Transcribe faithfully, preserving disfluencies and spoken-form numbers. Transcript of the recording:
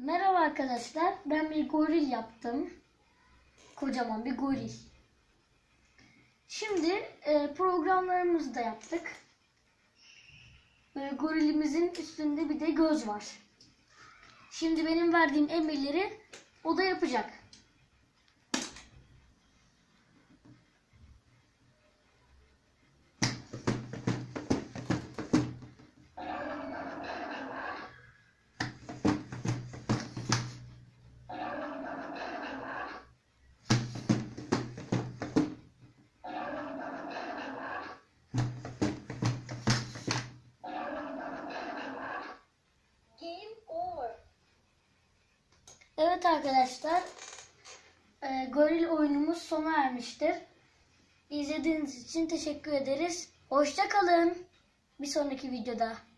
Merhaba arkadaşlar, ben bir goril yaptım. Kocaman bir goril. Şimdi e, programlarımızı da yaptık. Böyle gorilimizin üstünde bir de göz var. Şimdi benim verdiğim emirleri o da yapacak. Evet arkadaşlar, e, goril oyunumuz sona ermiştir. İzlediğiniz için teşekkür ederiz. Hoşça kalın. Bir sonraki videoda.